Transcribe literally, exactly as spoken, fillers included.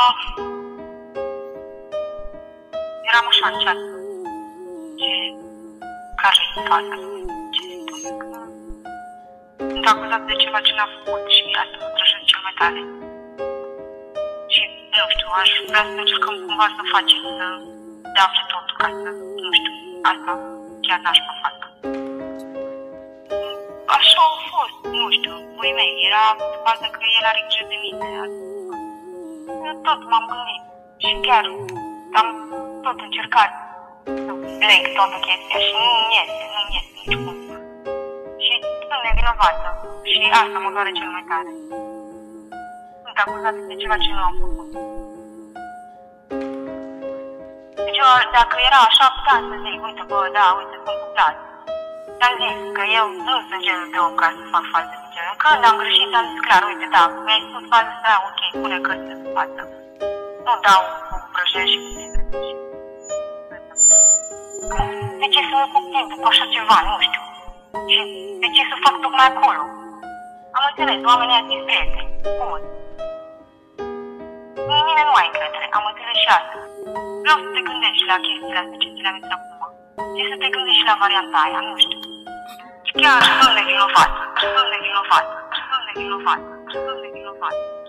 eram așa în ceață. Ce... care-i faza? Ce... Sunt acuzat de ceva ce n-a făcut și asta mă trăjește cel mai tare. Și, nu știu, aș vrea să încercăm cumva să facem, să se afle totul, ca să, nu știu, asta chiar n-aș mă fac. Așa au fost, nu știu, puii mei, era faza că el are grijă de mine. Eu tot m-am gândit și chiar am tot încercat să leg toată chestia și nu-mi iese, nu-mi iese nici cum. Și sunt nevinovată și asta mă doare cel mai tare. Sunt acuzată de ceva ce nu am făcut. Deci eu, dacă era așa, puteam să zic, uite, bă, da, uite, sunt cuplat. Am zis că eu nu sunt genul de om ca să fac faze de genul. Când am greșit, am zis clar, uite, da, mi-ai spus faza asta, da, ok, pune că să față. Nu dau cu prăjeri și cu tine. De ce să mă cuptim după așa ceva, nu știu. Și de ce să fac tocmai acolo? Am înțeles, oamenii aia sunt prieteni. Bun. În mine nu ai încredere, am înțeles și asta. Vreau să te gândești la chestiile astea ce ți le-am zis acum. Și să te gândești și la varianta aia, nu știu. Și chiar sunt nevinovată, sunt nevinovată, sunt nevinovată, sunt nevinovată.